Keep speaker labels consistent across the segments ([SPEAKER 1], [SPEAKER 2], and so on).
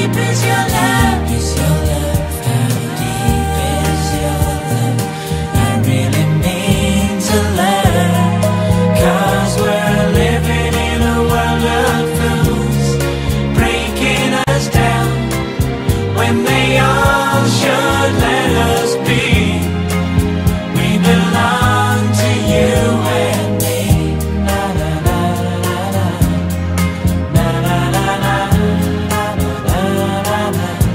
[SPEAKER 1] deep is your love? Is your love? How deep is your love? I really mean to learn, 'cause we're living in a world of fools, breaking us down when they all should let us be. We belong to you and me. Na na na na na na na na na na na na.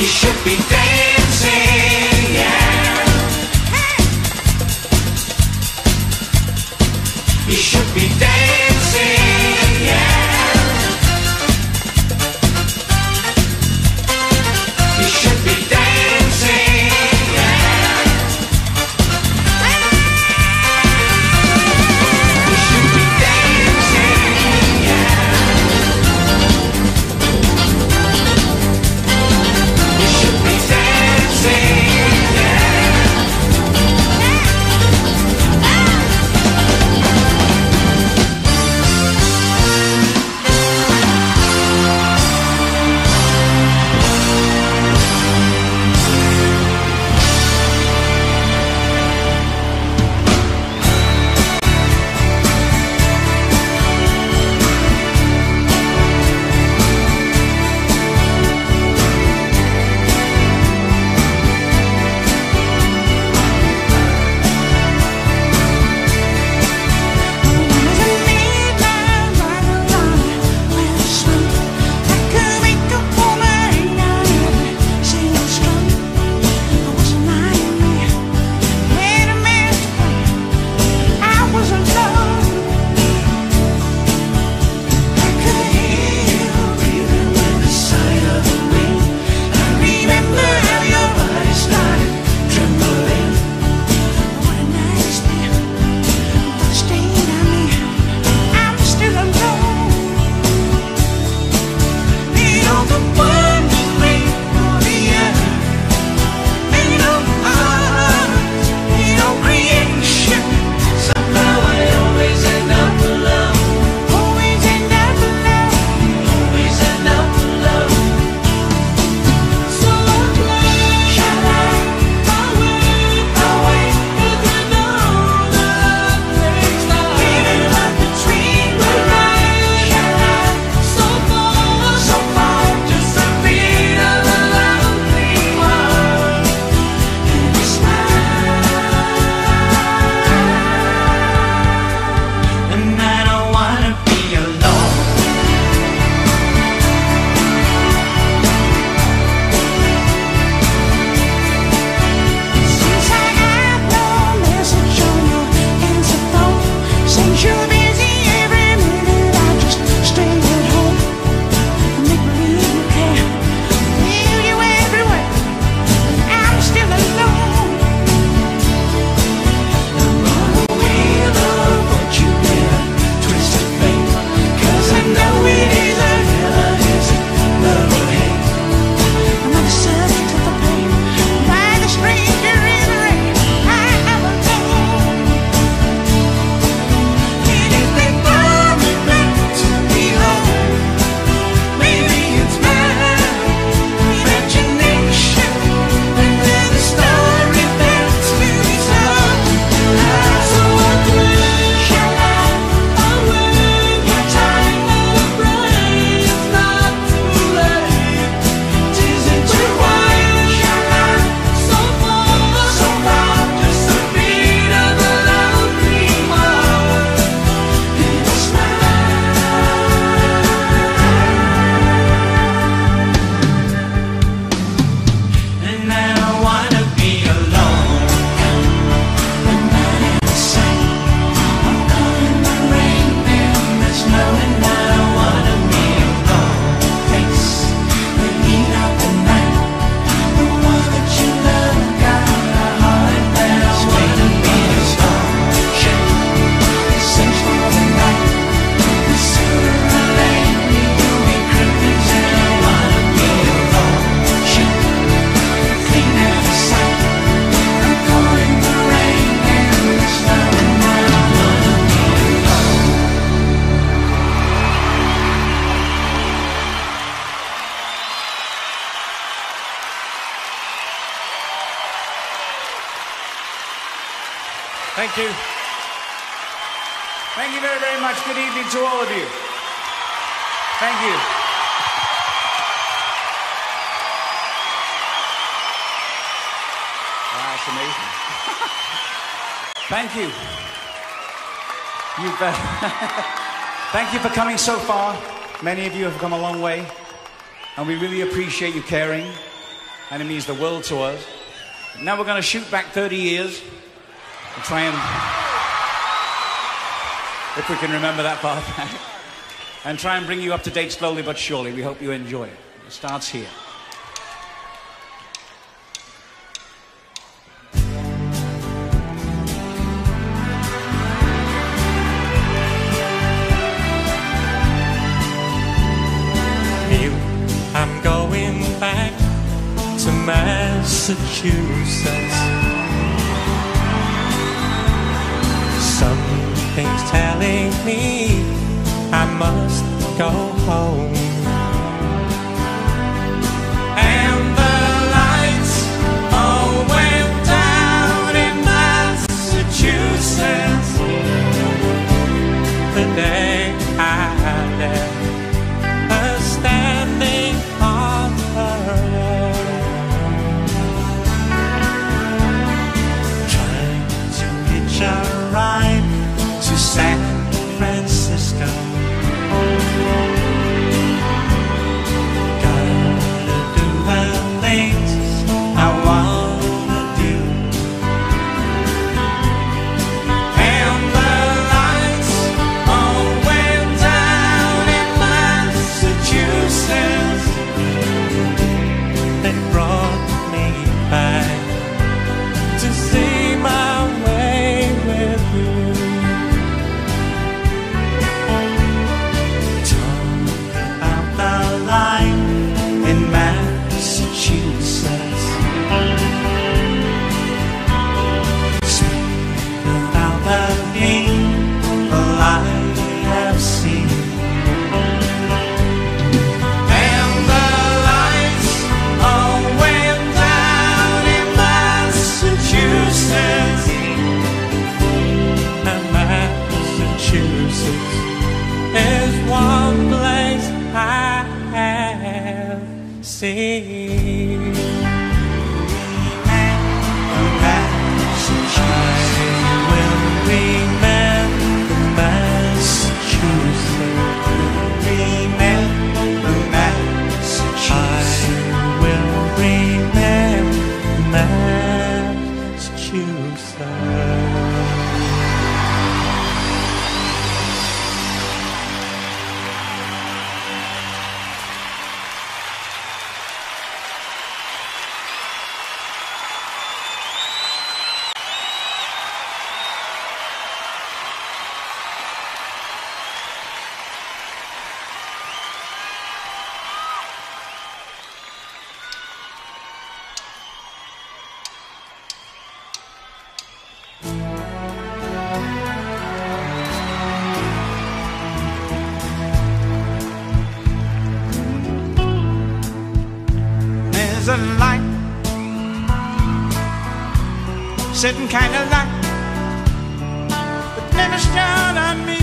[SPEAKER 1] You should be dancing, yeah. You should be dancing, yeah. You should be dancing, yeah. You should be dancing, yeah. You should be dancing, yeah.
[SPEAKER 2] Thank you. Thank you very, very much. Good evening to all of you. Thank you. Wow, that's amazing. Thank you. Thank you for coming so far. Many of you have come a long way, and we really appreciate you caring. and it means the world to us. Now we're going to shoot back 30 years and try and, if we can remember that far back, and try and bring you up to date slowly but surely. We hope you enjoy it. It starts here.
[SPEAKER 3] I'm going back to Massachusetts. Something's telling me I must go home. And the lights all went down in Massachusetts the day I left. Standing on her own, trying to hitch a ride to San Francisco. Gotta do the things I wanna do. And the lights all went down in Massachusetts. They brought me back to see my way with you. Talk about the life in Massachusetts. Speak about the people I have seen. And the lights all went down in Massachusetts. And Massachusetts is one place I have seen. Massachusetts, I will remember Massachusetts. Remember Massachusetts. I will remember Massachusetts.
[SPEAKER 2] There's a light sitting kind of light, but never shone on me.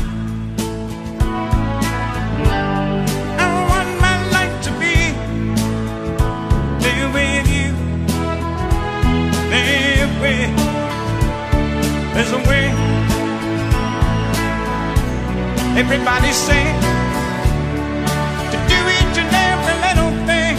[SPEAKER 2] I want my life to be there with you. There with, there's a way. Everybody say to do each and every little thing.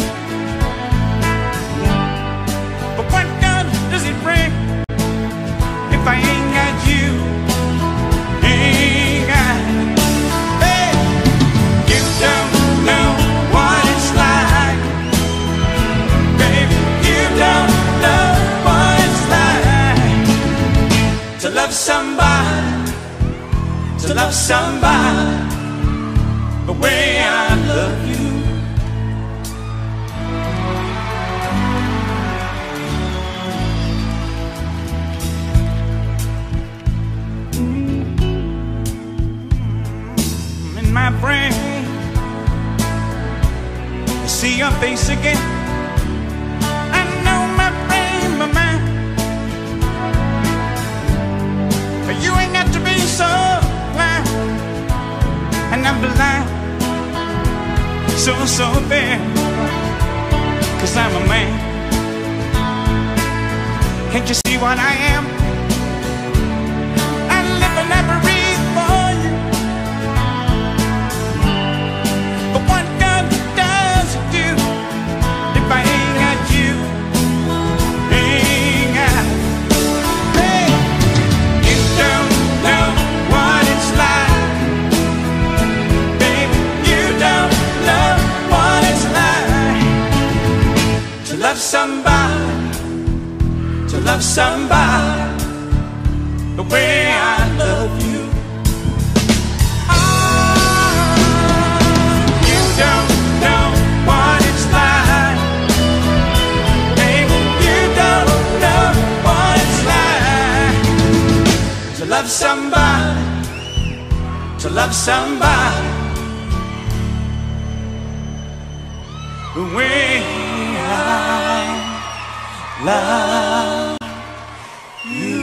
[SPEAKER 2] But what good does it bring if I ain't got you? Ain't got. Hey, you don't know what it's like, baby. You don't know what it's like to love somebody, to love somebody the way I love you. In my brain, I see your face again. I know my brain, my mind, but you ain't got to be so blind. And I'm blind, so bad, 'cause I'm a man. Can't you see what I am? I live and I breathe for you. But what good does it do if I ain't got you? love somebody the way I love you. You don't know what it's like. Baby, you don't know what it's like to love somebody, to love somebody the way I love you.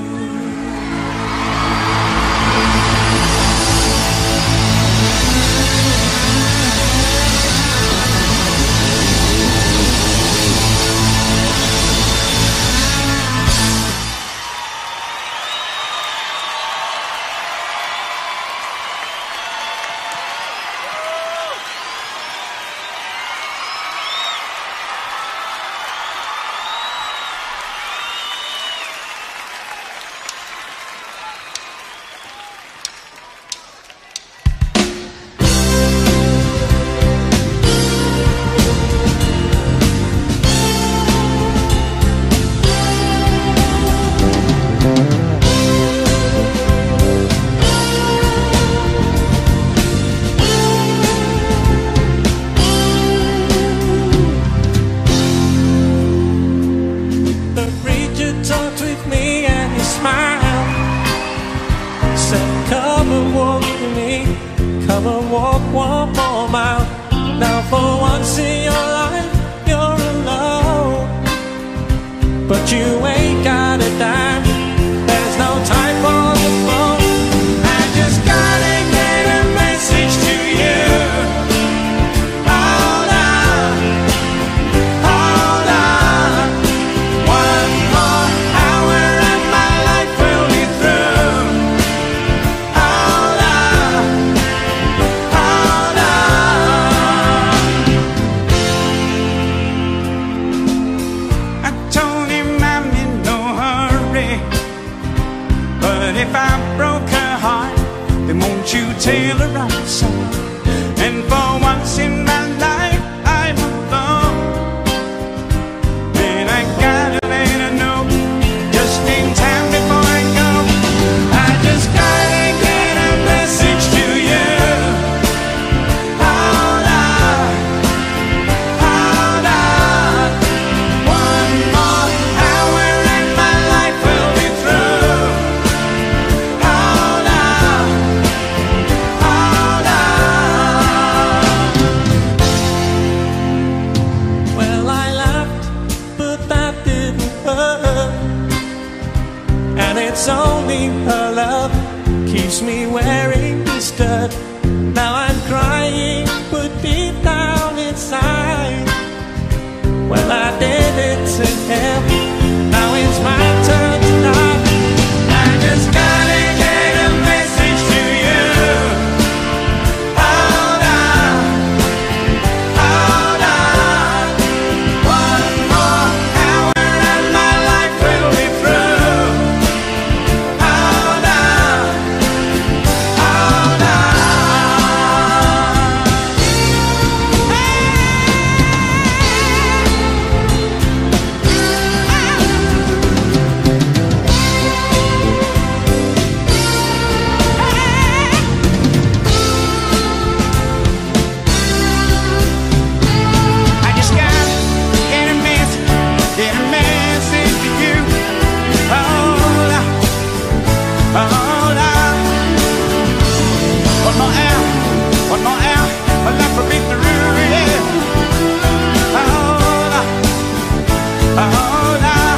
[SPEAKER 3] Come and walk one more mile. Now for once in your life you're alone, but you ain't got a dime. There's no time for the phone. I just gotta get a message to you. Hold on, hold on. One more hour and my life will be through. Hold on, hold on.
[SPEAKER 2] I told him I'm in no hurry, but if I broke her heart, then won't you tell her I'm sorry? And for once in my life I'm alone, and I gotta let her know just in time before I go. I just gotta get a message to you. Hold on, hold on. One more hour and my life will be through. Hold on, hold on.
[SPEAKER 3] Well, I laughed, but that didn't hurt. And it's only her love keeps me wearing this dirt. Now I'm crying, but deep down inside, well, I did it to him. Now it's my turn tonight.
[SPEAKER 2] I just gotta get a message to you. Hold on, hold on. One more hour and my life will be through. Hold on, hold on. I just gotta get a message to you. Hold on, hold on. One more hour, my life will be through, yeah. Hold on, hold on.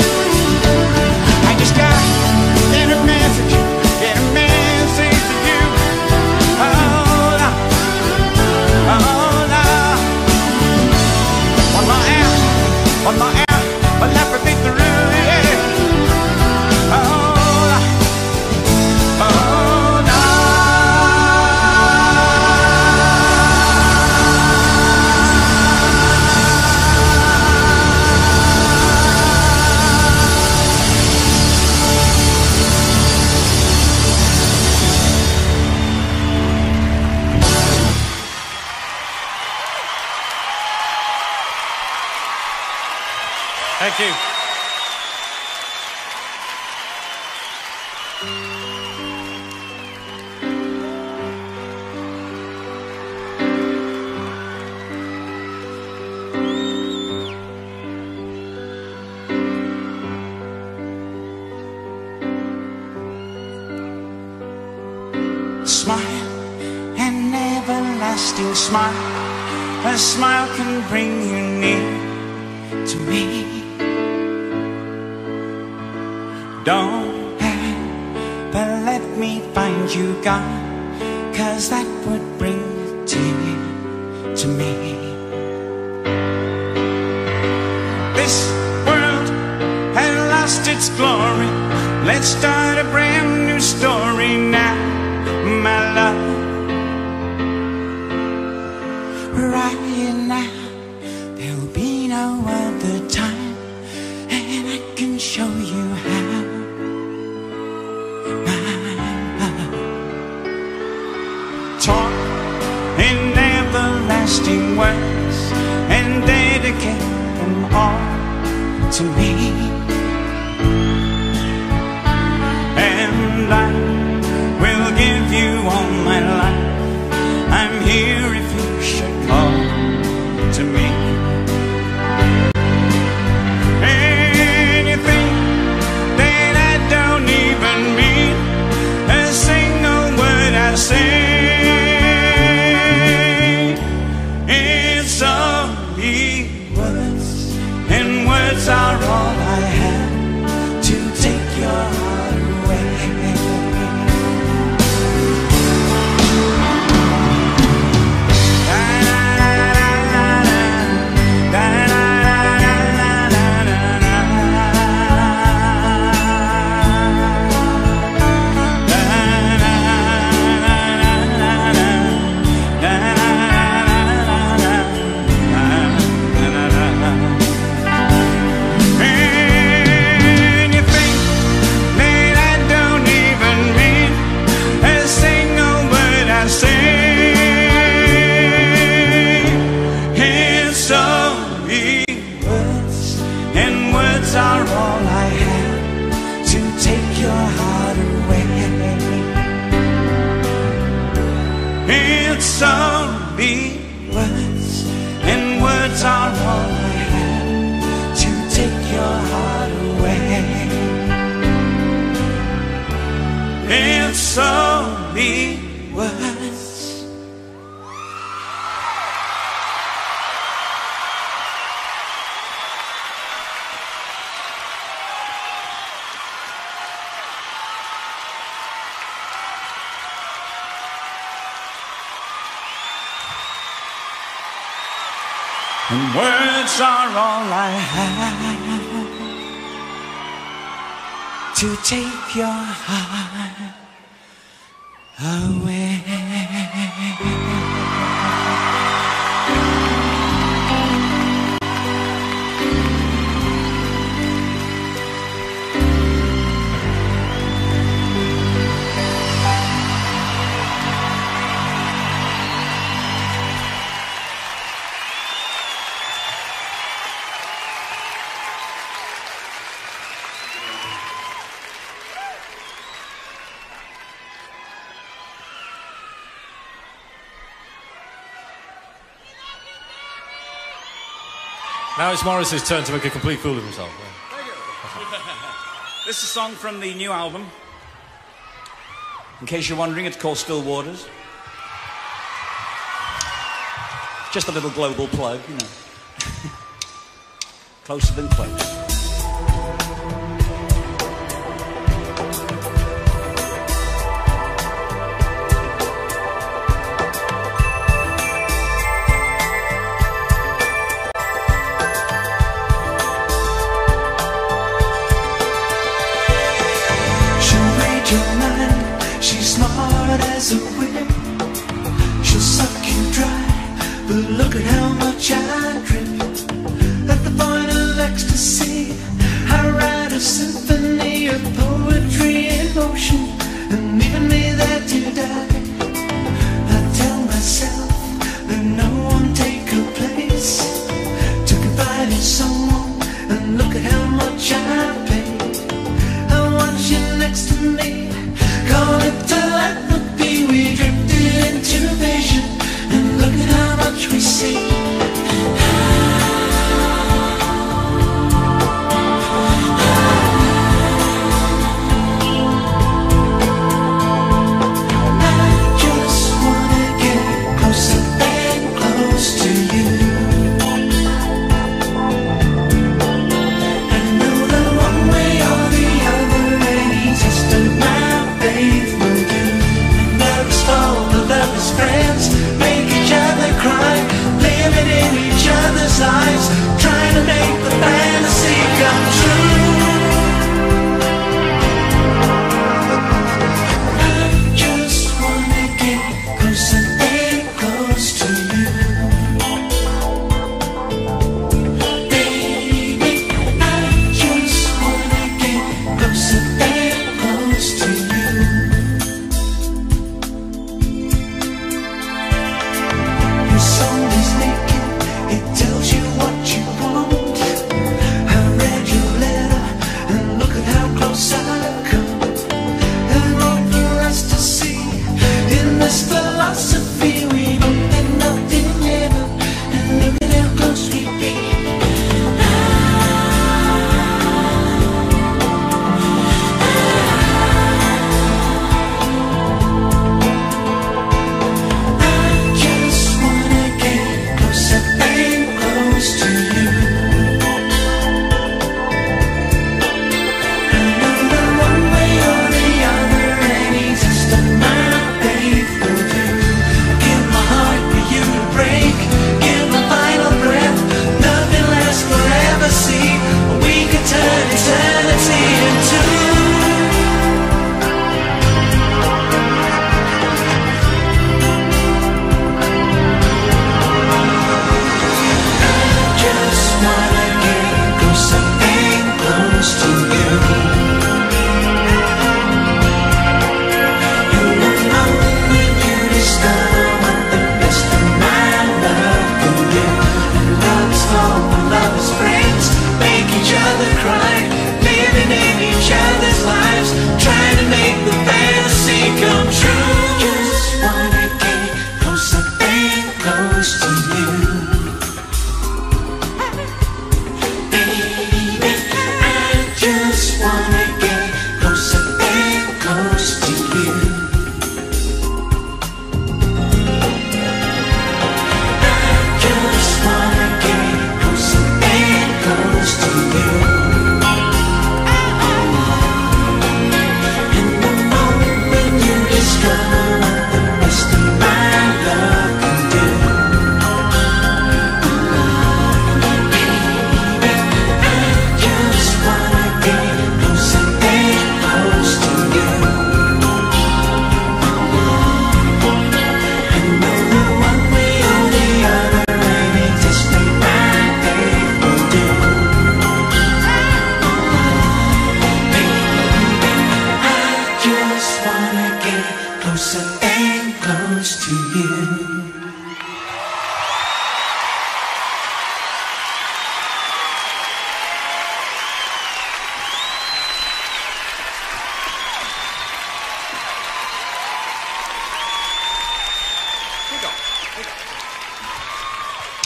[SPEAKER 2] I just gotta get a message to you. Hold on, hold on. One more hour, my life will be through, yeah. Hold on, hold on.
[SPEAKER 3] Thank you.
[SPEAKER 2] and smile. A smile can bring you near to me. Don't ever let me find you gone, 'cause that would bring a tear to me. This world has lost its glory. Let's start a brand new story now, my love. Right now, there'll be no other time, and I can show you how, my love. Talk in everlasting words and dedicate them all to me, and I will give you all my life. I'm here if you should call to me. Anything that I don't even mean, a single word I say, it's only words, and words are all I have to take your heart away. Are all I have to take your heart away. It's only words, and words are all I have to take your heart away. It's only words. And words are all I have to take your heart away.
[SPEAKER 4] Now it's Morris's turn to make a complete fool of himself.
[SPEAKER 2] Thank you. This is a song from the new album. In case you're wondering, it's called Still Waters. Just a little global plug, you know. Closer than close.
[SPEAKER 1] She's smart as a whip. She'll suck you dry, but look at how much I drip. At the point of ecstasy, I write a symphony of poetry in motion, and leaving me there to die. I tell myself that no one take her place. To confide in someone, and look at how much I paid. I want you next to me. Call it telepathy, we drifted into vision, and look at how much we see.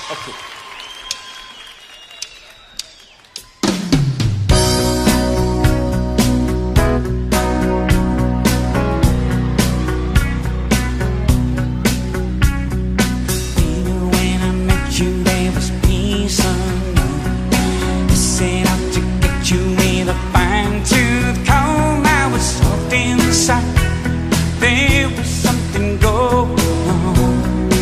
[SPEAKER 4] Okay.
[SPEAKER 2] When I met you, there was peace unknown. I set out to get you with a fine-tooth comb. I was soft inside. There was something going on.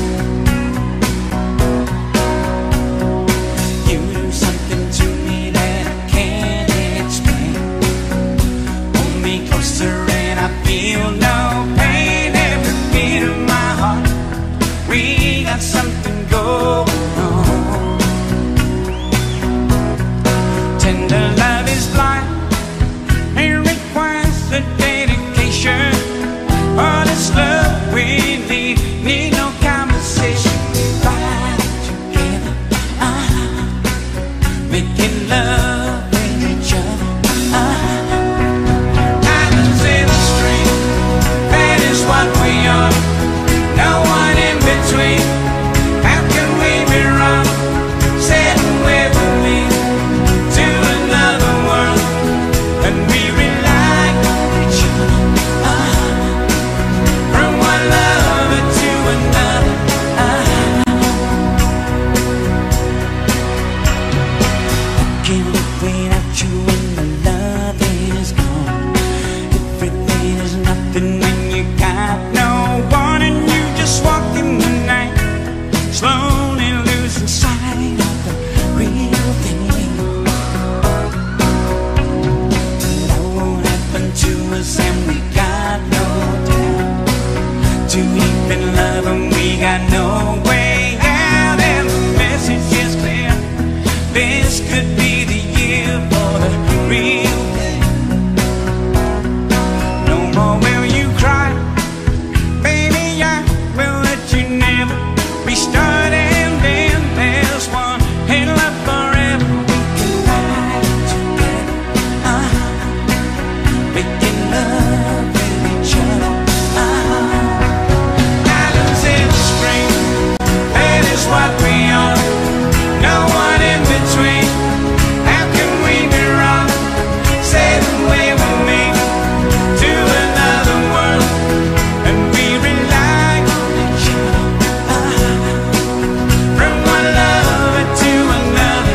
[SPEAKER 2] You do something to me that I can't explain. Hold me closer and I feel no pain. Every beat of my heart, we got something going on. Tender love is blind. It requires a dedication. All this love we need no conversation. We ride together, making love with each other. Islands in the stream, that is what we are. No one in between. How can we be wrong? Said away with me to another world, and we rely on each other. From one lover to another. I can't live without you when the love is gone. Everything is nothing when you got no one, and you just walk in the night, slowly losing sight of the real thing. That won't happen to us, and we got no doubt. Too deep in love and we got no way out, and the message is clear. This could be the year for the real thing. No more will you cry, baby, I will let you never be starting. Then there's one in love forever. We can ride together, making love with each other. Islands in the spring, that is what we are. No one in between. How can we be wrong? Sail away with me to another world, and we rely on each other. From one lover to another.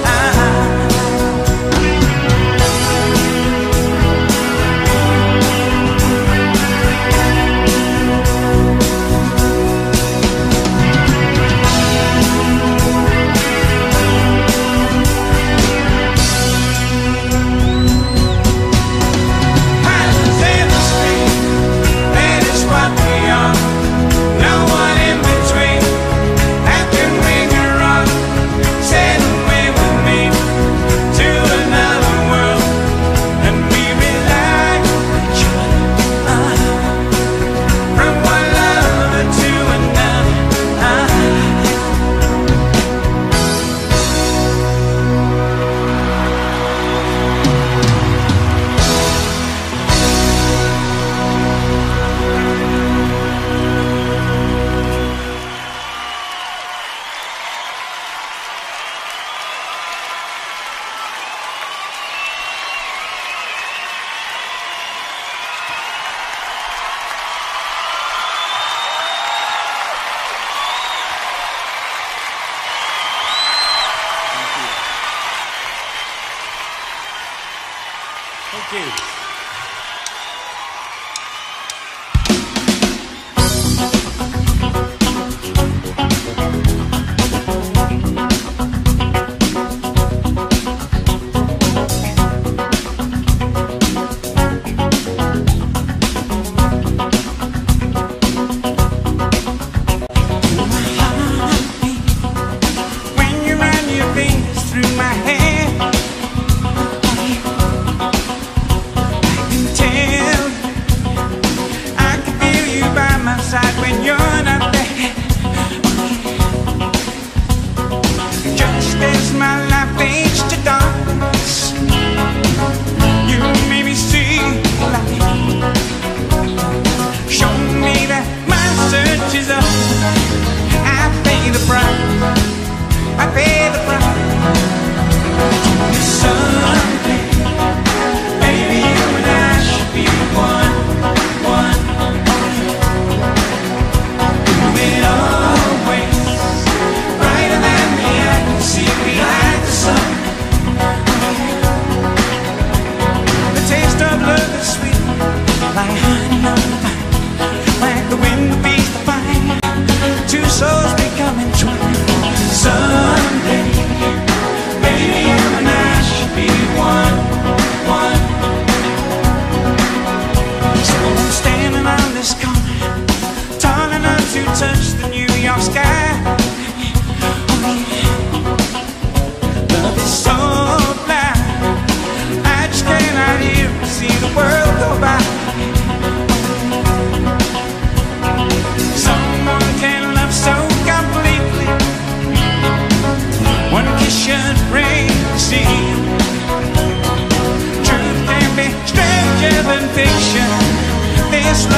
[SPEAKER 2] Islands in the stream, that is what we are. No one in between. How can we be wrong? Sail away with me to another world, and we rely on each other. From one lover to another.
[SPEAKER 4] Thank you.
[SPEAKER 2] When you run your fingers through my hair,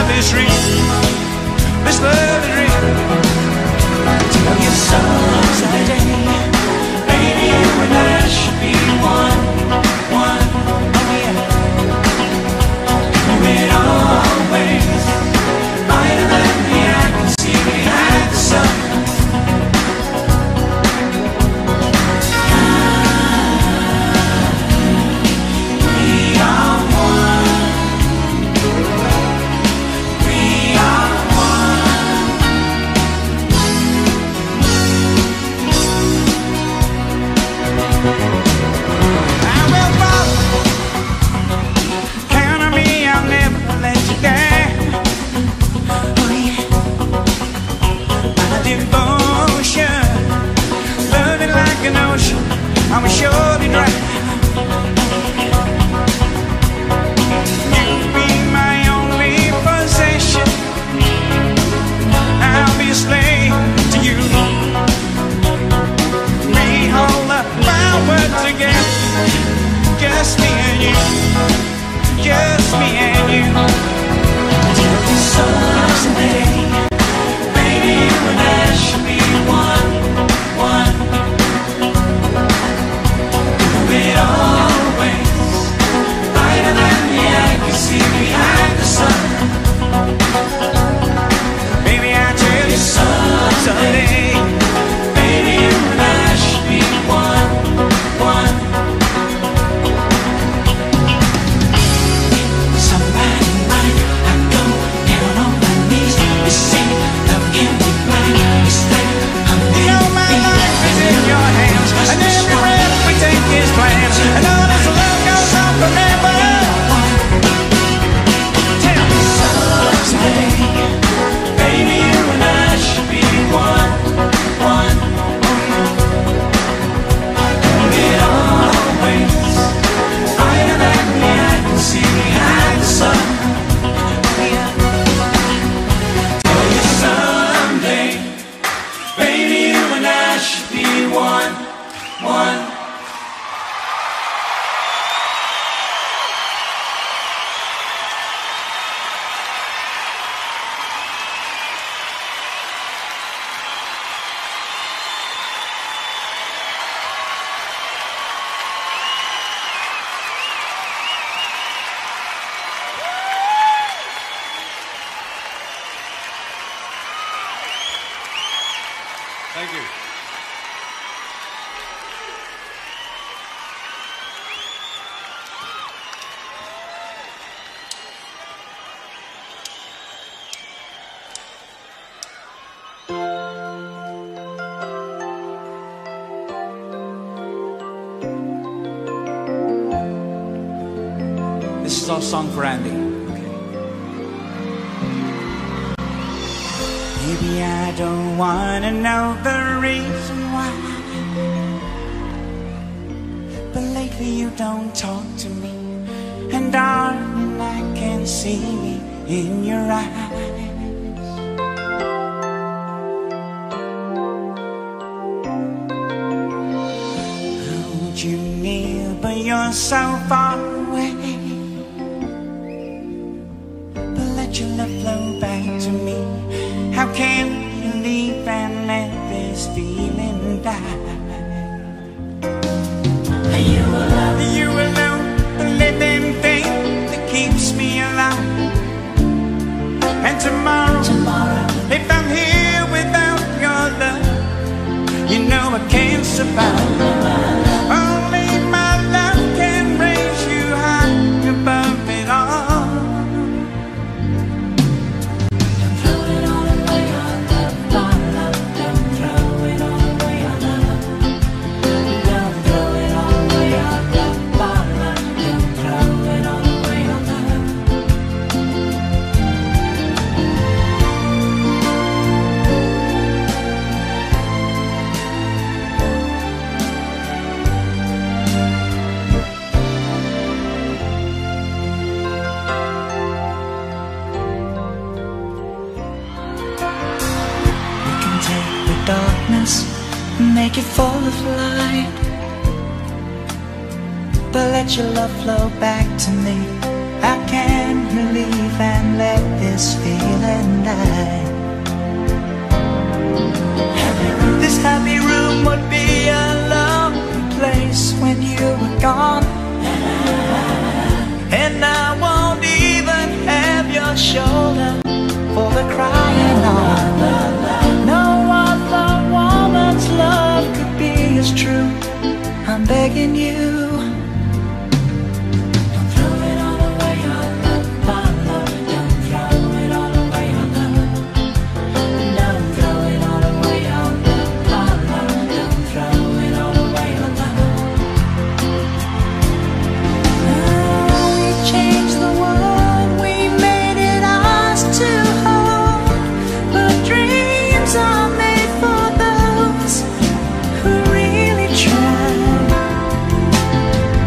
[SPEAKER 2] is real. This love is real. Tell you someday, baby, you and I should be one. Oh yeah. Do it always. Brighter than the eye can see behind the sun. I'm surely drown. You be my only possession. I'll be a slave to you. We hold the power together. Just me and you. Just me and you. Till the sun's day, baby, you and I should be one. It always brighter than the eye can see behind the sun. Baby, I tell you someday, baby, you and I should be one. Somebody might I go down on my knees. You say love can be blind. It's like I'm living. My life is in your hands, and every breath we take is plans, and all this love goes on forever. Tell me someday, baby, you and I should be one. It always brighter than the eye can see behind the sun. Tell you someday, baby, you and I should be one.
[SPEAKER 4] Thank you.
[SPEAKER 2] This is our song for Andy. Maybe I don't wanna know the reason why, but lately you don't talk to me, and darling, I can see me in your eyes. Hold you near, but you're so far away. But let your love flow back to me. How can you leave and let this feeling die? You alone, the living thing that keeps me alive. And tomorrow, if I'm here without your love, you know I can't survive. Only my love can raise you high above it all. Make it full of light, but let your love flow back to me. I can't believe and let this feeling die. This happy room would be a lonely place when you were gone, and I won't even have your shoulder for the crying on. No other woman's love could be as true. I'm begging you, don't throw it all away, our love, our love. Don't throw it all away, our love. Don't throw it all away, our love, our love. Don't throw it all away, our love. Oh, we changed the world, we made it ours to hold, but dreams are made for those who really try.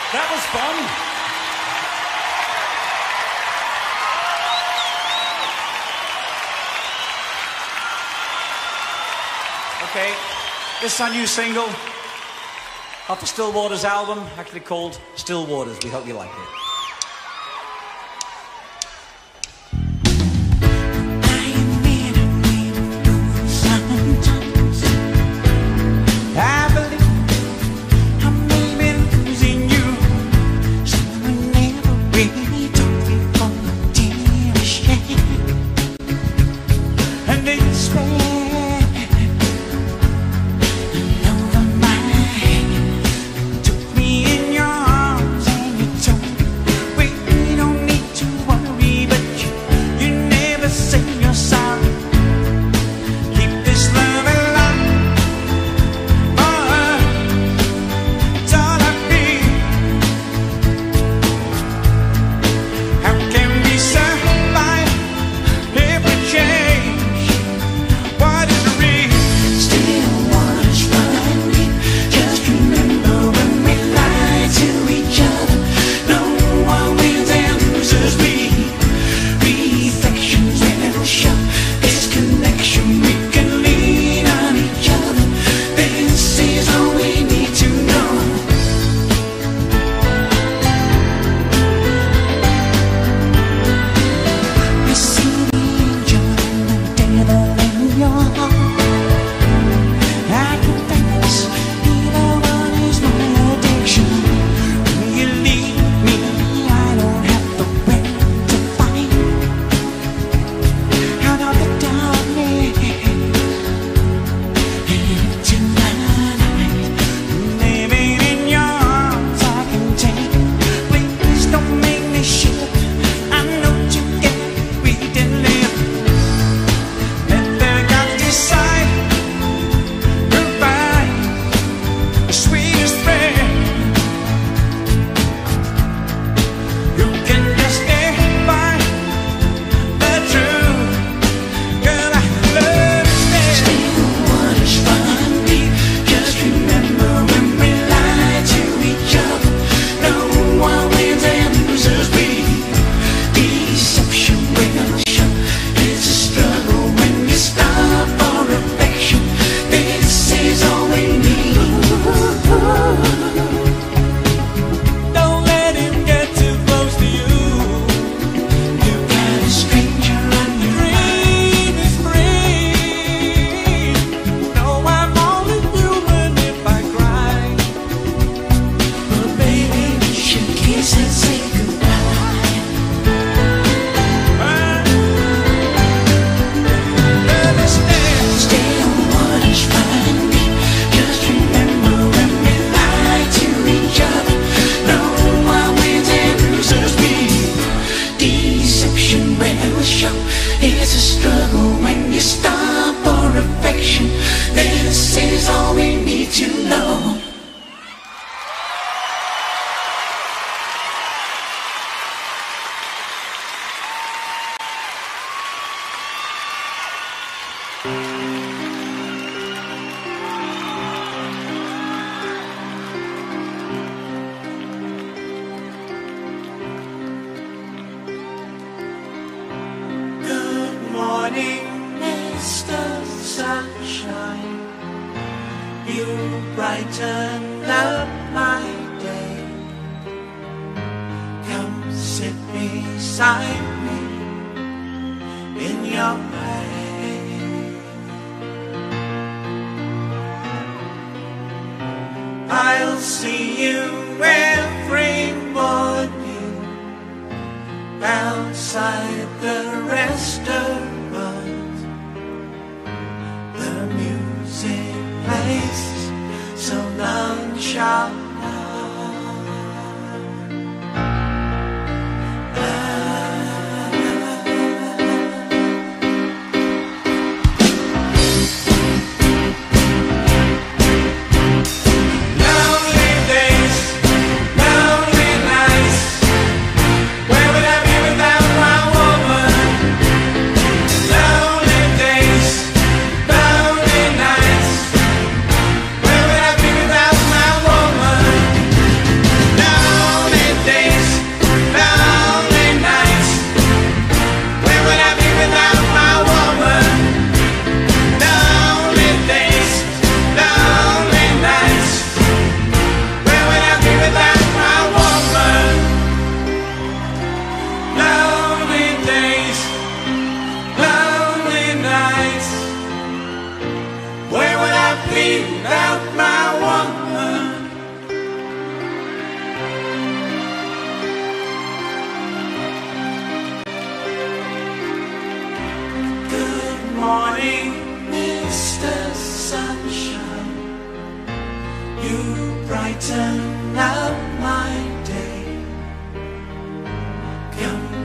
[SPEAKER 4] That was fun.
[SPEAKER 2] Okay, this is our new single off the Still Waters album, actually called Still Waters. We hope you like it.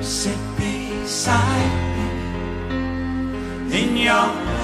[SPEAKER 2] sit beside me in your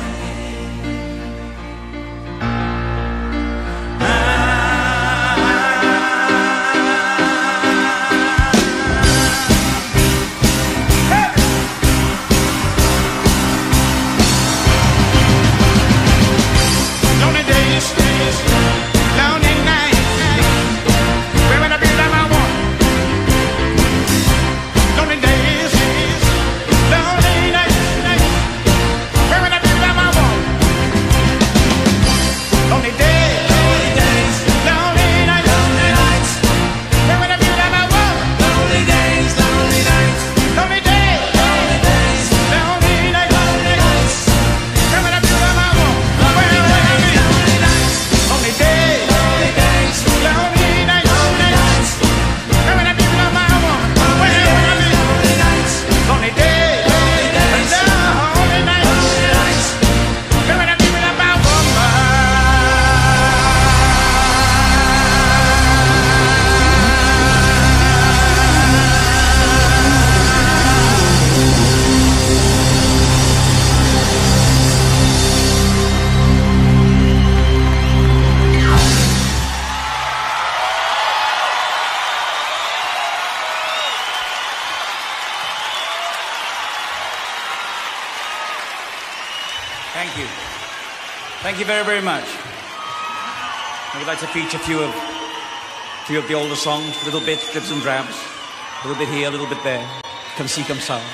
[SPEAKER 2] Thank you. Thank you very, very much. I would like to feature a few of the older songs, a little bit, drips and drabs. A little bit here, a little bit there. Comme ci, comme ça.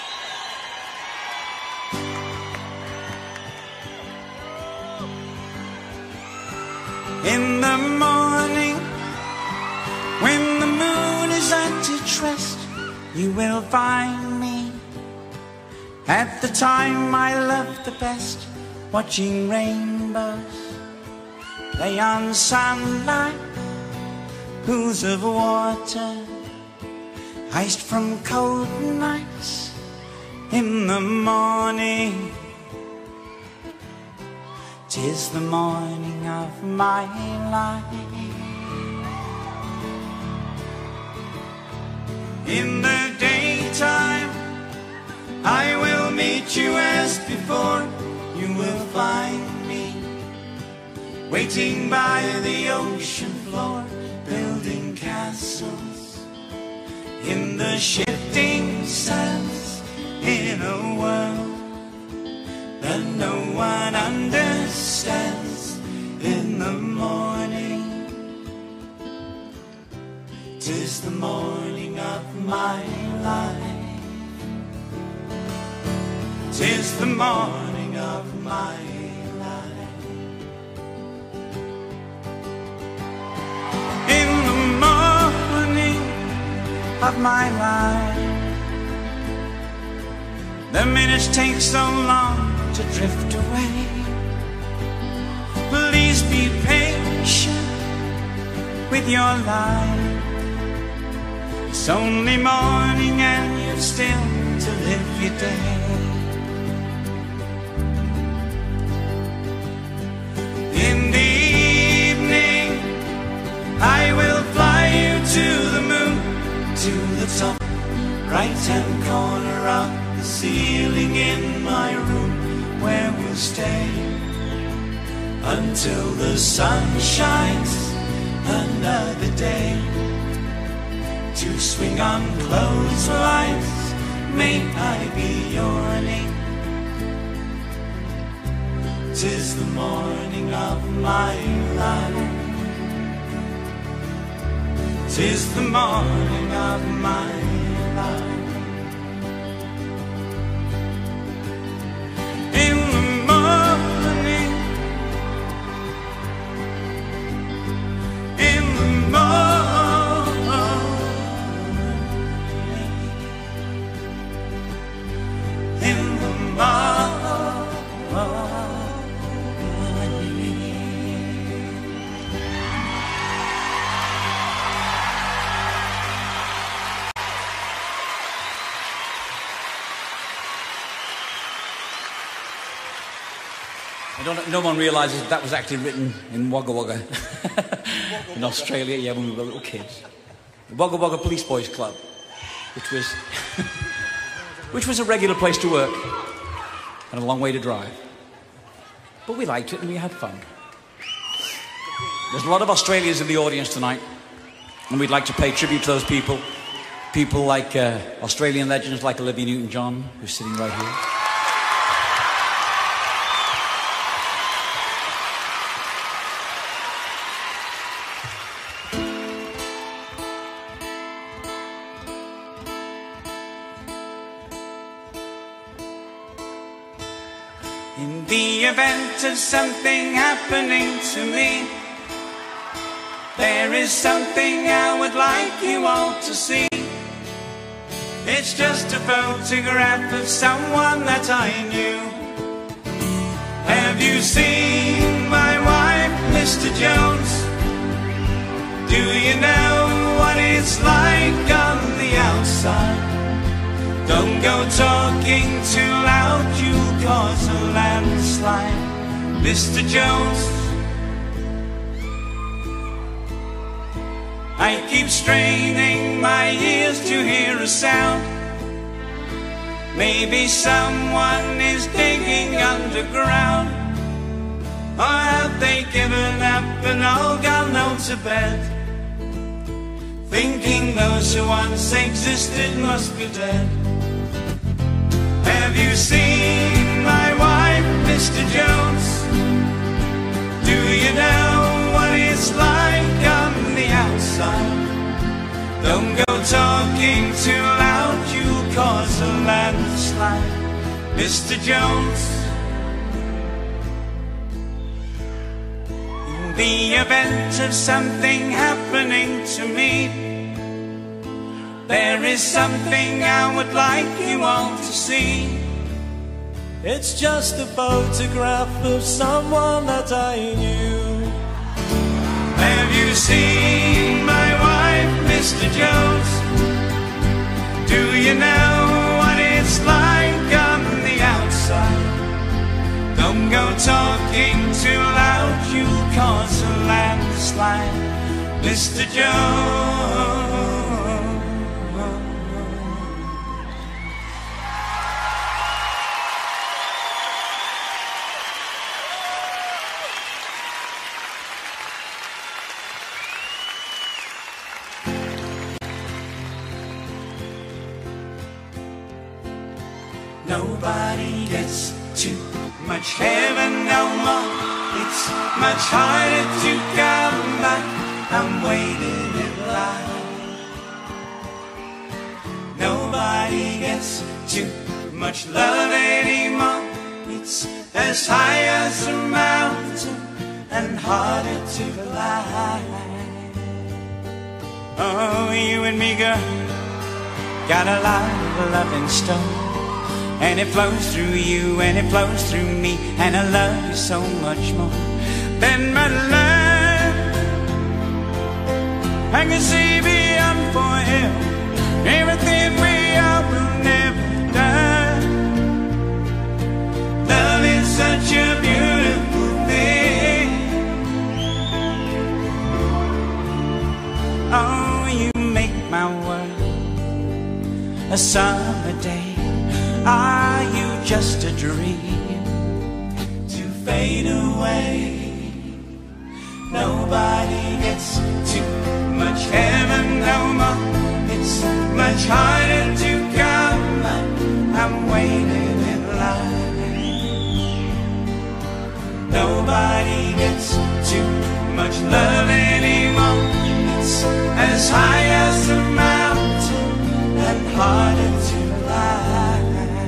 [SPEAKER 2] In the morning, when the moon is at its rest, you will find me at the time I love the best, watching rainbows play on sunlight, pools of water iced from cold nights. In the morning, 'tis the morning of my life. In the daytime, I will meet you as before. You will find me waiting by the ocean floor, building castles in the shifting sands, in a world that no one understands. In the morning, 'tis the morning of my life. 'Tis the morning of my life. In the morning of my life, the minutes take so long to drift away. Please be patient with your life. It's only morning and you've still to live your day. In the evening, I will fly you to the moon, to the top right-hand corner of the ceiling in my room, where we'll stay until the sun shines another day. To swing on clotheslines, may I be yearning. 'Tis the morning of my life. 'Tis the morning of my life. In the morning, in the morning, in the morning. No one realises that was actually written in Wagga Wagga in Australia, yeah, when we were little kids. The Wagga Wagga Police Boys Club, which was
[SPEAKER 5] which was a regular place to work and a long way to drive. But we liked it and we had fun. There's a lot of Australians in the audience tonight, and we'd like to pay tribute to those people. People like Australian legends like Olivia Newton-John, who's sitting right here.
[SPEAKER 2] In the event of something happening to me, there is something I would like you all to see. It's just a photograph of someone that I knew. Have you seen my wife, Mr. Jones? Do you know what it's like on the outside? Don't go talking too loud, you'll cause a landslide, Mr. Jones. I keep straining my ears to hear a sound. Maybe someone is digging underground. Or have they given up and all gone on to bed, thinking those who once existed must be dead? Have you seen my wife, Mr. Jones? Do you know what it's like on the outside? Don't go talking too loud, you'll cause a landslide, Mr. Jones. In the event of something happening to me, there is something I would like you all to see.
[SPEAKER 3] It's just a photograph of someone that I knew.
[SPEAKER 2] Have you seen my wife, Mr. Jones? Do you know what it's like on the outside? Don't go talking too loud, you'll cause a landslide, Mr. Jones. Nobody gets too much heaven no more. It's much harder to come back. I'm waiting in line. Nobody gets too much love anymore. It's as high as a mountain and harder to climb. Oh, you and me, girl, got a lot of love in store. And it flows through you, and it flows through me, and I love you so much more than my life. I can see beyond forever, everything we are will never die. Love is such a beautiful thing. Oh, you make my world a summer day. Are you just a dream to fade away? Nobody gets too much heaven no more. It's much harder to come back. I'm waiting in line. Nobody gets too much love anymore. It's as high as a mountain and harder to climb.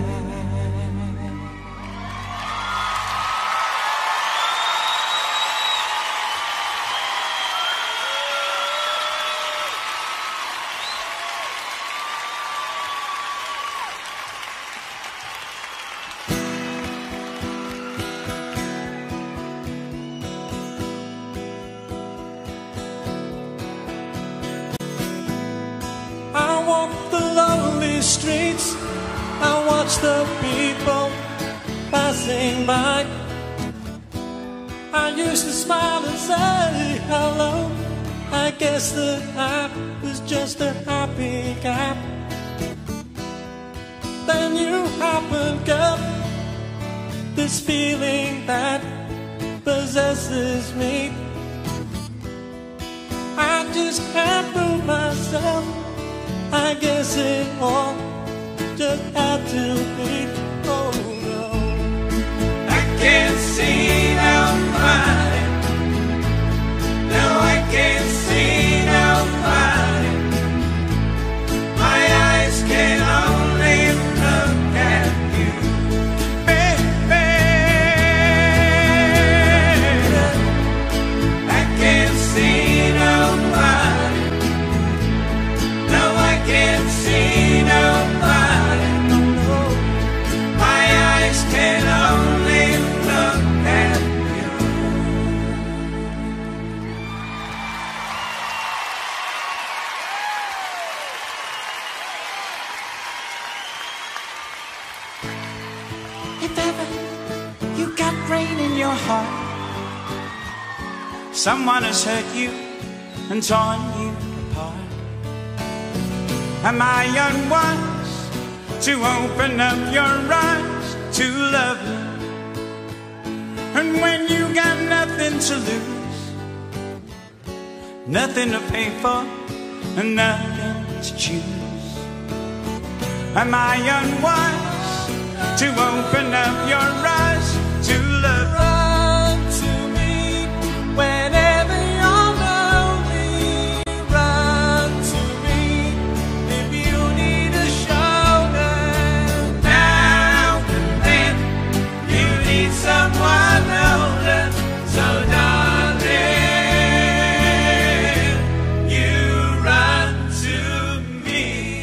[SPEAKER 3] Streets, I watch the people passing by. I used to smile and say hello. I guess that I was just a happy guy. Then when you haven't got this feeling that possesses me. I just can't prove myself. I guess it all just had to be. Oh no,
[SPEAKER 2] I can't see nobody. No, I can't see nobody. My eyes can only look at you, baby. I can't see nobody. No, I can't see nobody. My eyes can only look at you. If ever you got rain in your heart, someone has hurt you and torn you apart. Am I unwise to open up your eyes to love you? And when you got nothing to lose, nothing to pay for, and nothing to choose, am I unwise to open up your eyes to love you?
[SPEAKER 3] run to me whenever you're lonely. Run to me if you need a shoulder.
[SPEAKER 2] Now and then you need someone older, so darling, you run to me.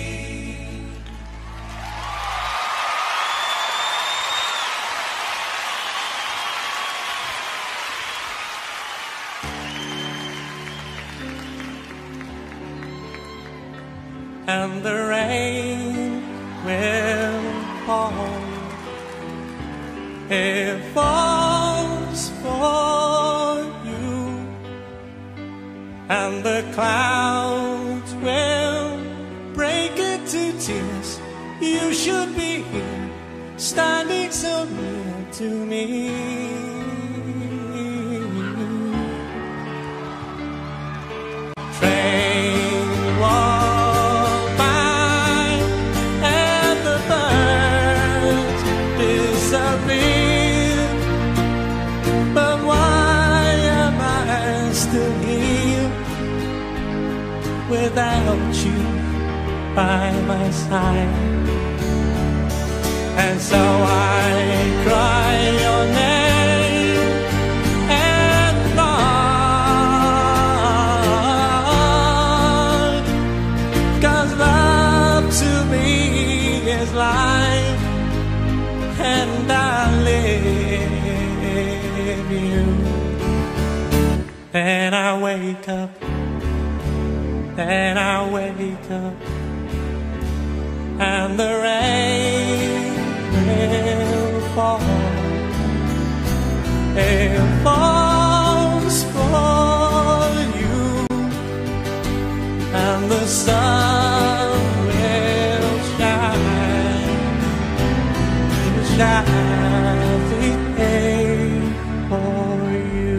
[SPEAKER 3] And the rain will fall. It falls for you, and the clouds will break into tears. You should be here, standing so near to me. Train walk by and the birds disappear, but why am I still here without you by my side? And so I cry your name and Lord, 'cause love to me is life, and I live you. Then I wake up, then I wake up, and the rain will fall. It falls for you, and the sun will shine the day for you.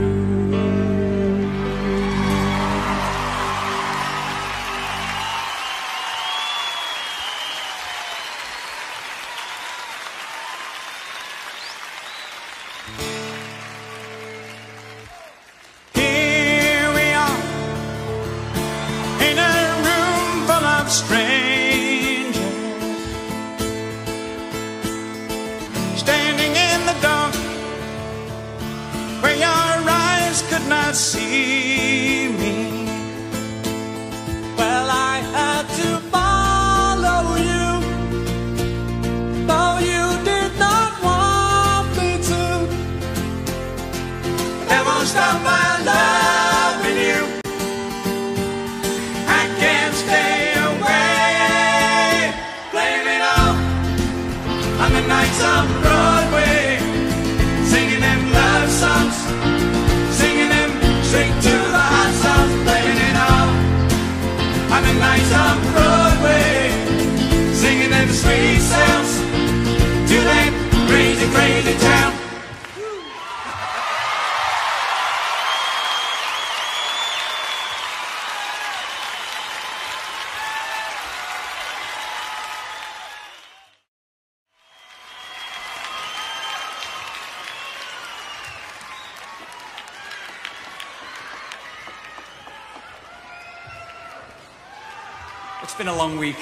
[SPEAKER 5] It's been a long week.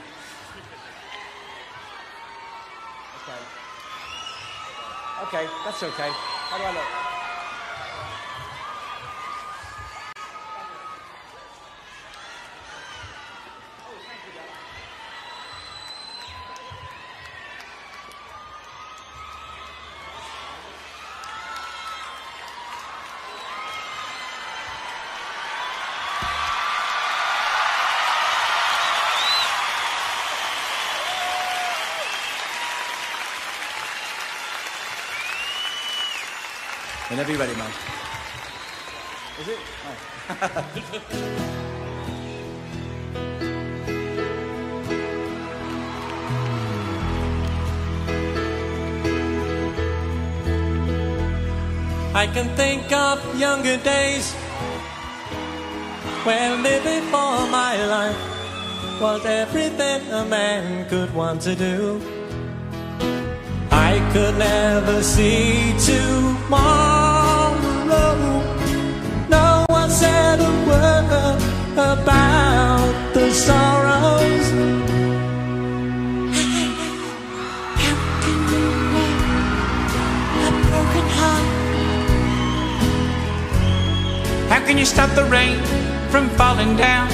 [SPEAKER 5] Okay, that's okay. How do I look? Whenever you're ready, man. Is it? Oh.
[SPEAKER 3] I can think of younger days when living for my life was everything a man could want to do. I could never see tomorrow. No one said a word about the sorrows.
[SPEAKER 1] How can you mend a broken heart?
[SPEAKER 2] How can you stop the rain from falling down?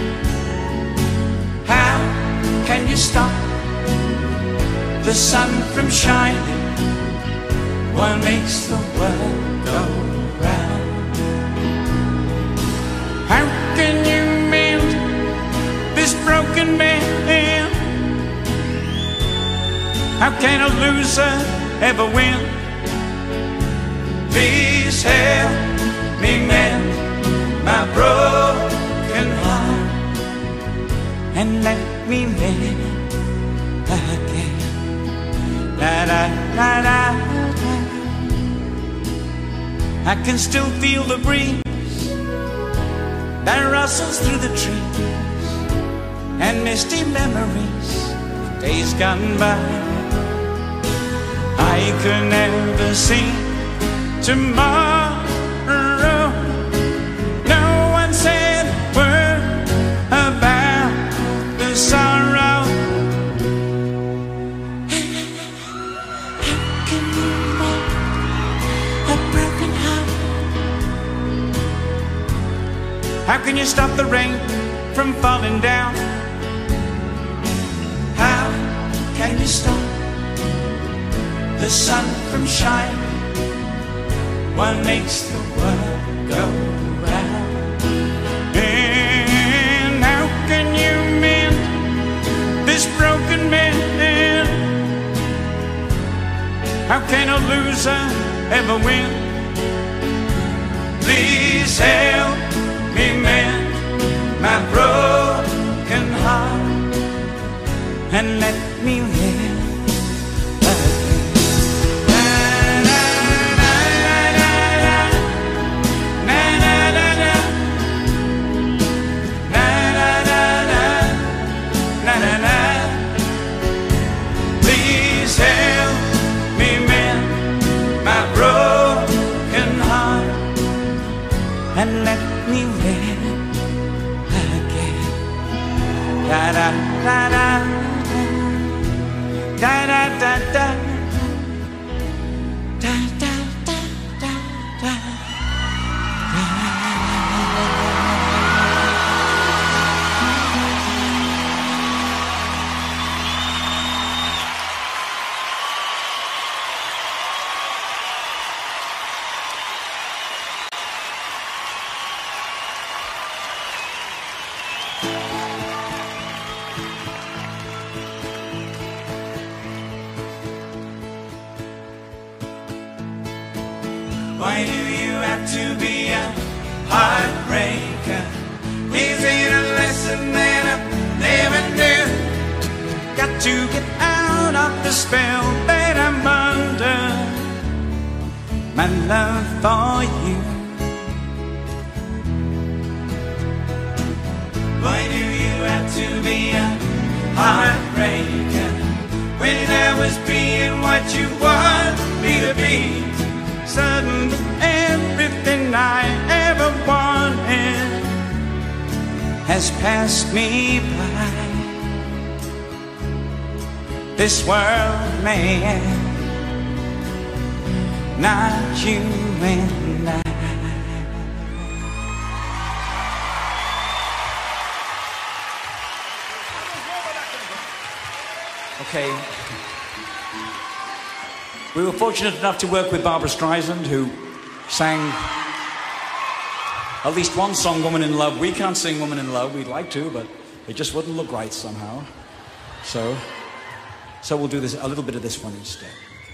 [SPEAKER 2] How can you stop the sun from shining? What makes the world go round? How can you mend this broken man? How can a loser ever win? Please help me mend my broken heart and let me live again. La da da da da. I can still feel the breeze that rustles through the trees and misty memories of days gone by. I could never see tomorrow. No one said a word about the sorrow. How can you stop the rain from falling down? How can you stop the sun from shining? What makes the world go round? And how can you mend this broken man? How can a loser ever win? Please help me mend my broken heart and let me live again. Na na na na na na na na na na na na. Please help me mend my broken heart and let me live again. Da da da da da da da da da da da da. Why do you have to be a heartbreaker? Is it a lesson that I never knew? Got to get out of the spell that I'm under. My love for you. Why do you have to be a heartbreaker when I was being what you want me to be? Suddenly everything I ever wanted has passed me by. This world may end, not you and I.
[SPEAKER 5] Okay. We were fortunate enough to work with Barbra Streisand, who sang at least one song, Woman in Love. We can't sing Woman in Love. We'd like to, but it just wouldn't look right somehow. So we'll do this, a little bit of this one instead.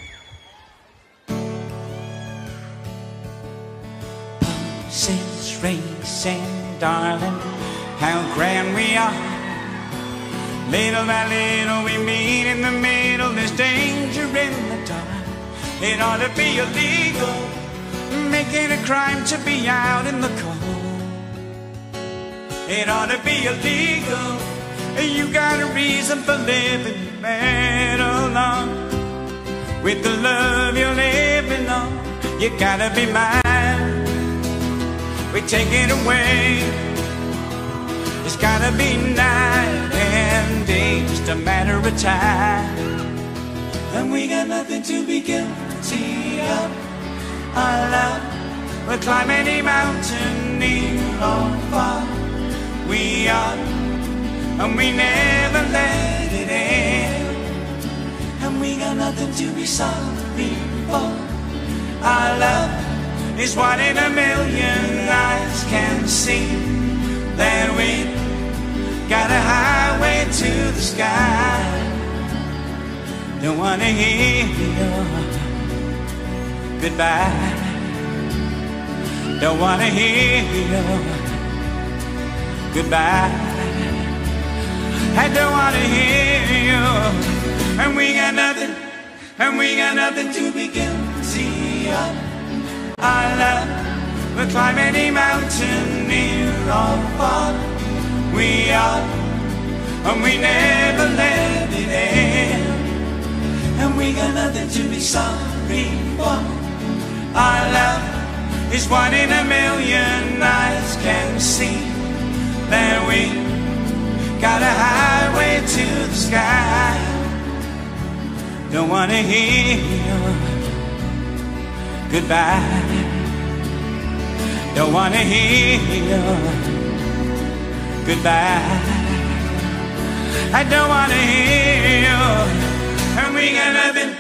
[SPEAKER 2] Pulses racing, darling, how grand we are. Little by little we meet in the middle. There's danger in the dark. It ought to be illegal, make it a crime to be out in the cold. It ought to be illegal. You got a reason for living, you better along with the love you're living on. You gotta be mine. We take it away. It's gotta be night and day, just a matter of time. And we got nothing to be guilty of. Our love will climb any mountain, near or far. We are, and we never let it end. And we got nothing to be sorry for. Our love is one in a million eyes can see. That we got a highway to the sky. Don't wanna hear your goodbye. Don't wanna hear your goodbye. I don't wanna hear you. And we got nothing to be guilty of. Our love will climb any mountain, near or far. We are, and we never let it end. And we got nothing to be sorry for. Our love is one in a million eyes can see. That we got a highway to the sky. Don't wanna hear your goodbye. Don't wanna hear your goodbye. I don't wanna hear you. And we got nothing.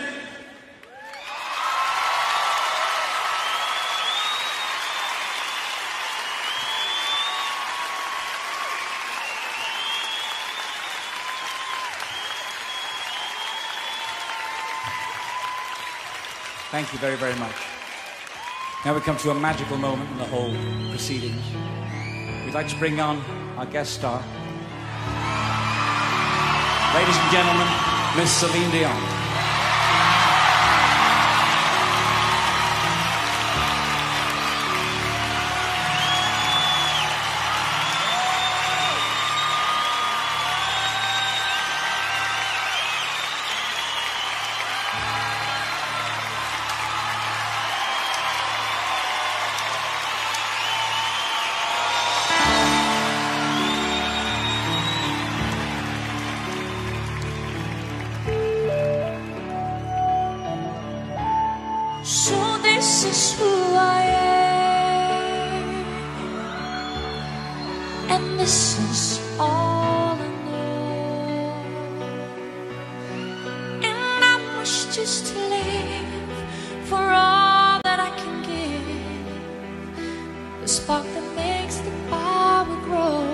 [SPEAKER 5] Thank you very, very much. Now we come to a magical moment in the whole proceedings. We'd like to bring on our guest star. Ladies and gentlemen, Miss Celine Dion.
[SPEAKER 6] So this is who I am, and this is all I know. And I wish just to live for all that I can give, the spark that makes the fire grow.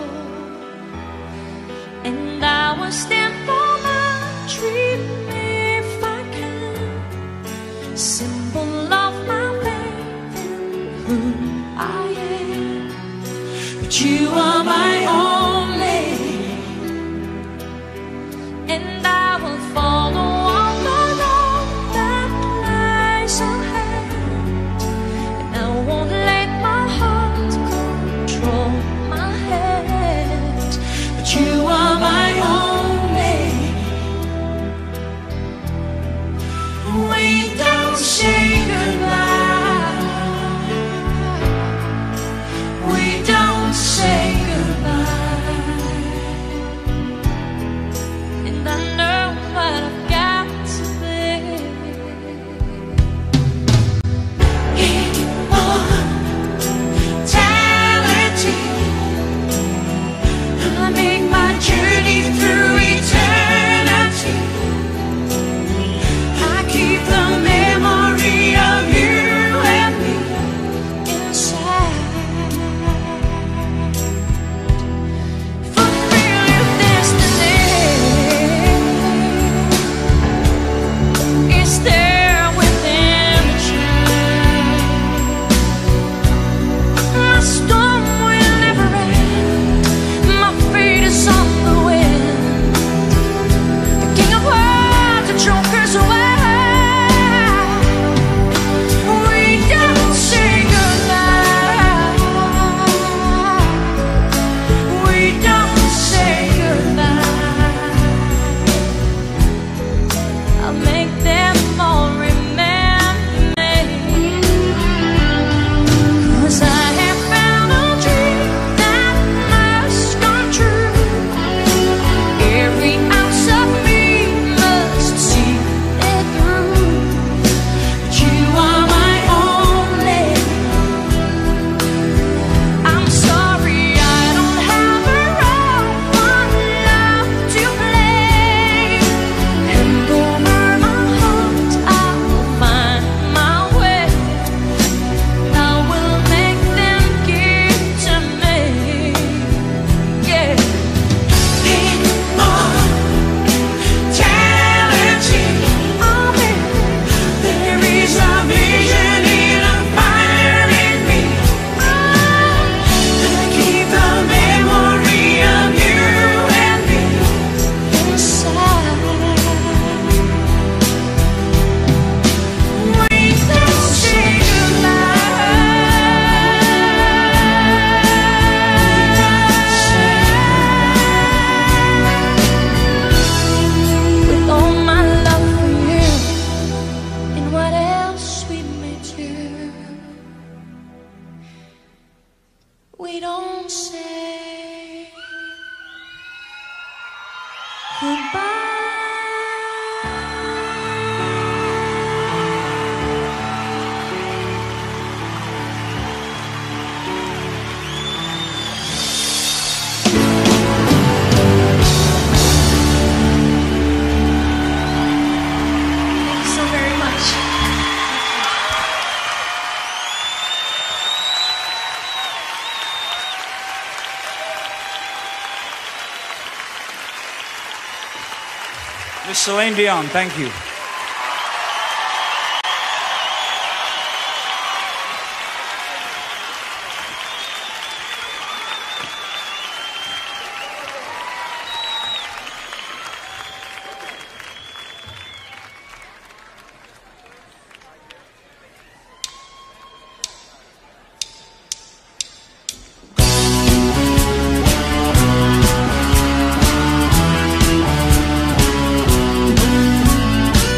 [SPEAKER 6] And I will stand for my dream if I can. Symbol of my faith in who I am. But you are my only, and I will follow all the road that lies ahead. And I won't let my heart control my head. But you are my only. We don't say goodbye. We don't say goodbye. Thank you so very much.
[SPEAKER 5] Miss Celine Dion, thank you.
[SPEAKER 6] Thank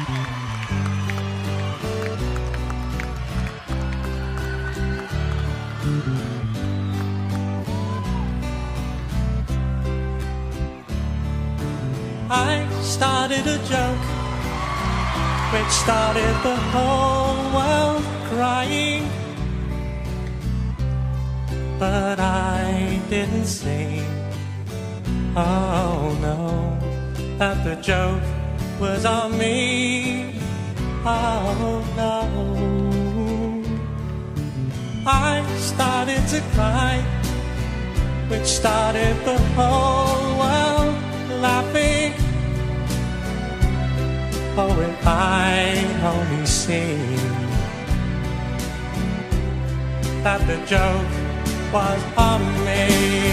[SPEAKER 3] I started a joke which started the whole world crying, but I didn't say, oh no, that the joke was on me. Oh no. I started to cry, which started the whole world laughing. Oh, if I only seen that the joke was on me.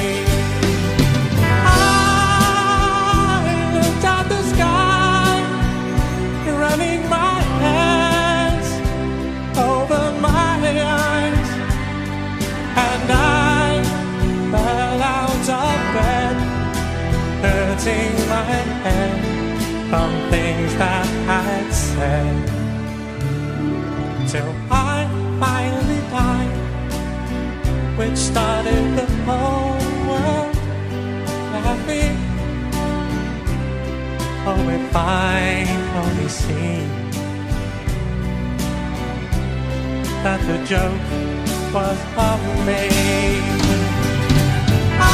[SPEAKER 3] I looked at the sky, running my hands over my eyes, and I fell out of bed, hurting my head from things that I'd said, till I finally died, which started the whole world laughing. Oh, if I only seen that the joke was on me. I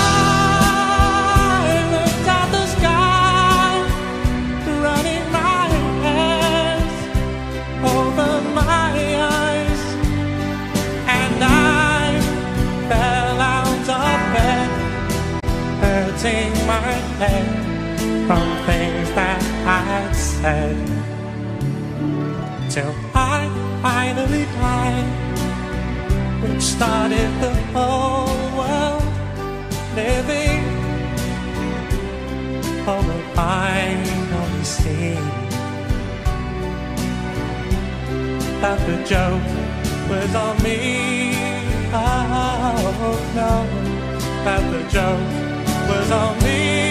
[SPEAKER 3] looked at the sky, running my hands over my eyes, and I fell out of bed, hurting my head from things that I'd said, till I finally died, which started the whole world living. Oh, if I only seen that the joke was on me. Oh no, that the joke was on me.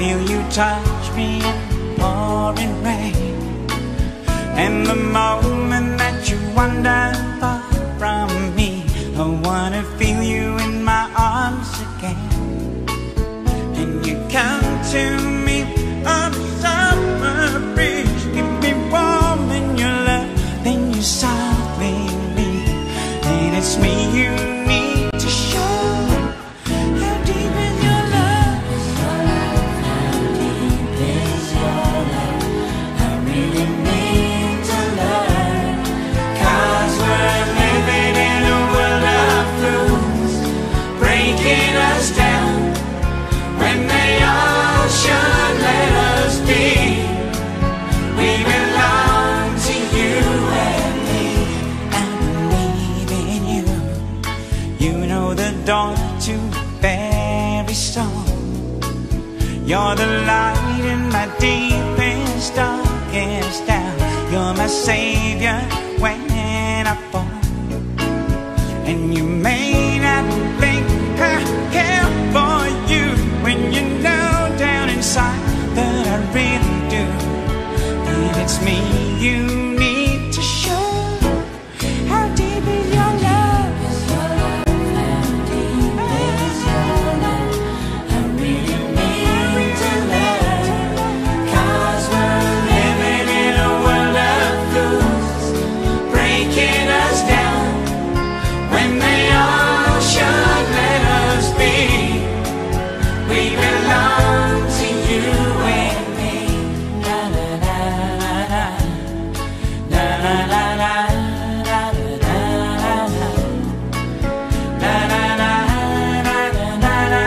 [SPEAKER 2] feel you touch me in pouring rain. And the moment that you wander far from me, I wanna feel you in my arms again. And you come to me on a summer breeze, keep me warm in your love, then you softly leave. And it's me you need to show. How deep is your love? How deep is your love? I really need to learn, 'cause we're living in a world of fools, breaking us down when they all should let us be. We belong to you and me. I believe in you. You know the door to every storm. You're the light in my deepest, darkest hour. You're my savior when I fall. And you may not think I care for you when you know down inside that I really do. And it's me you need to show. How deep is your love? How deep is your love? I really need to learn, 'cause we're living in a world of fools, breaking us down when they all should let us be. We belong to you and me. La la la la la, la la la la, la la la la, la la la la, la la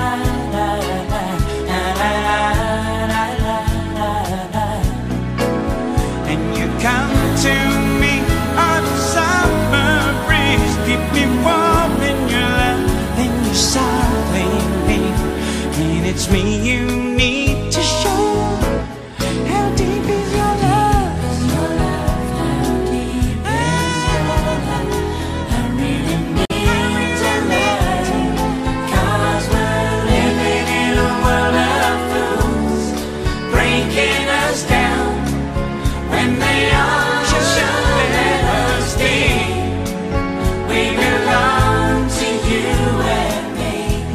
[SPEAKER 2] la. And you come to me on a summer breeze, keep me warm in your love, then you softly leave. And it's me you need to show. How deep is your love? How deep is your love? I really need to learn, 'cause we're living in a world of fools, breaking us down when they all should let us be. We belong to you and me.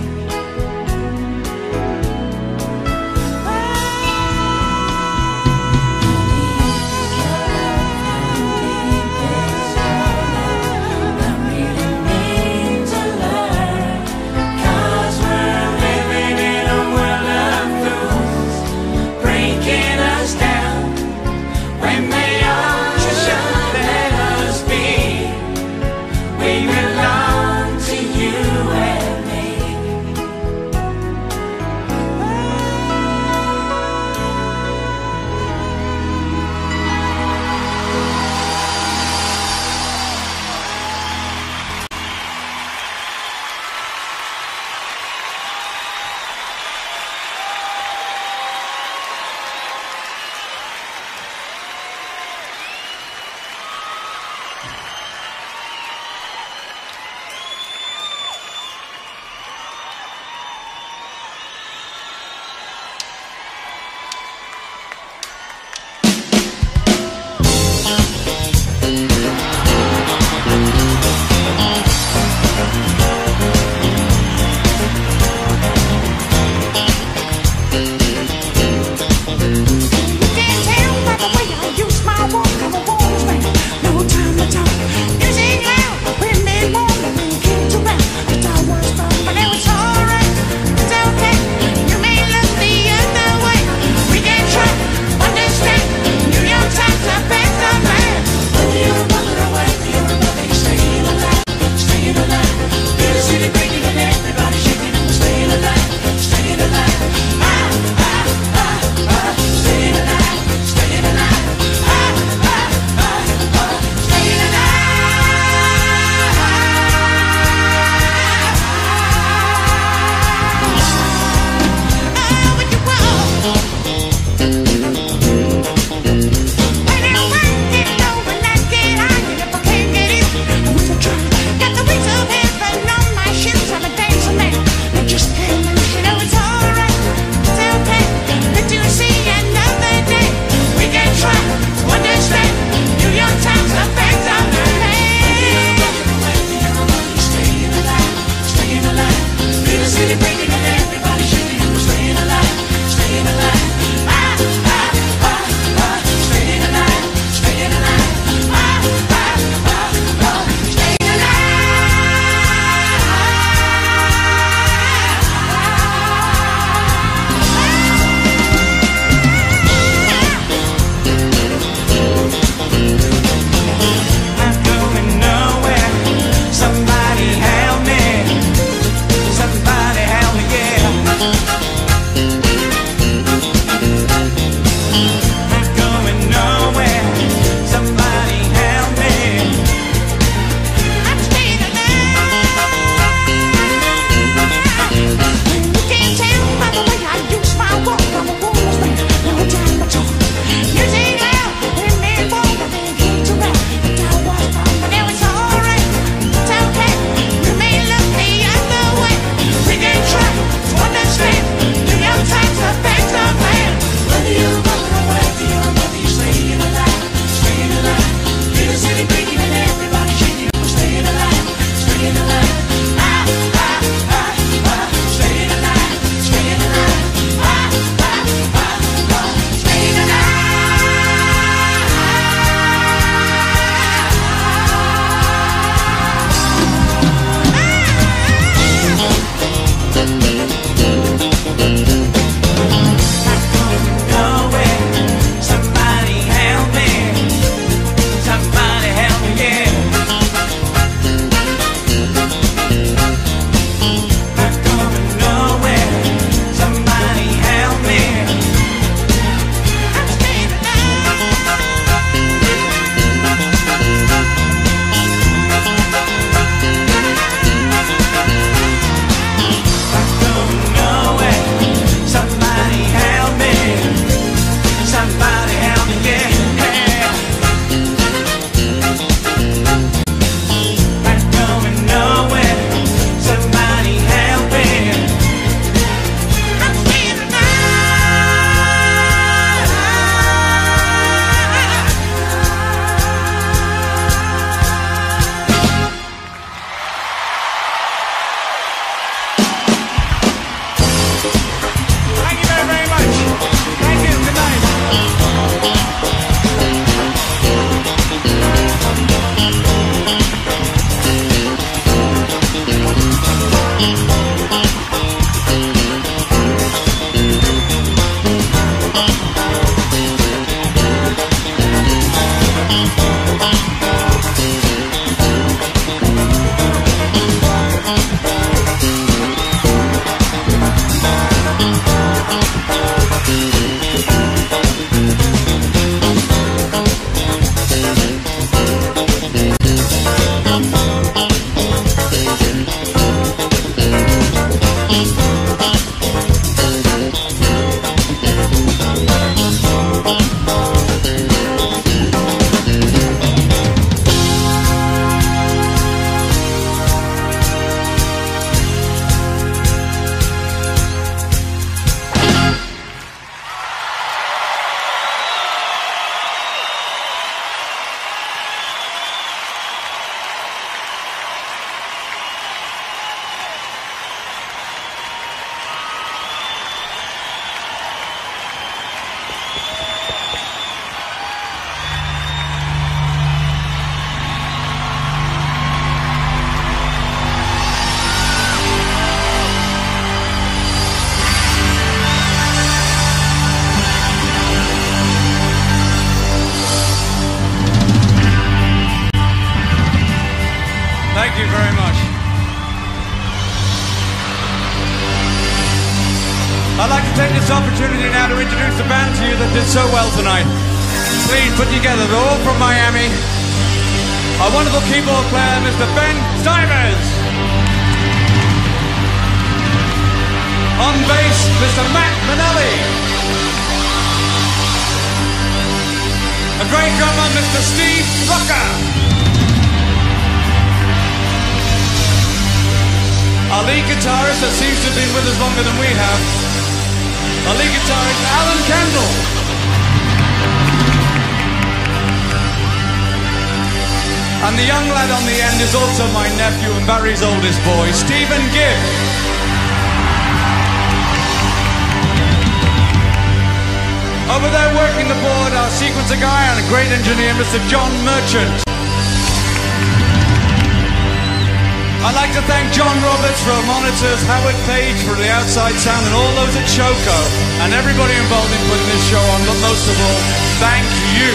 [SPEAKER 2] I really need to learn, 'cause we're living in a world of fools, breaking us down when they all should let us be. We belong to you and me. I'd like to take this opportunity now to introduce the band to you that did so well tonight. Please put together, they're all from Miami. Our wonderful keyboard player, Mr. Ben Stivers. On bass, Mr. Matt Manelli. A great drummer, Mr. Steve Rucker. Our lead guitarist that seems to have been with us longer than we have. Our lead guitarist, Alan Kendall. And the young lad on the end is also my nephew and Barry's oldest boy, Stephen Gibb. Over there working the board, our sequencer guy and a great engineer, Mr. John Merchant. I'd like to thank John Roberts for our monitors, Howard Page for the outside sound, and all those at Choco, and everybody involved in putting this show on, but most of all, thank you.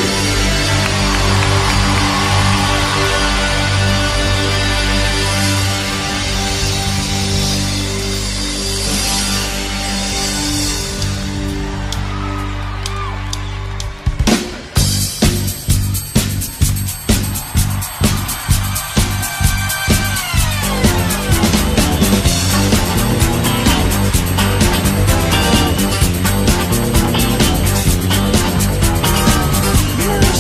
[SPEAKER 6] You're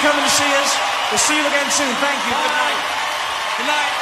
[SPEAKER 5] coming to see us. We'll see you again soon. Thank you. Good night.
[SPEAKER 3] Good night.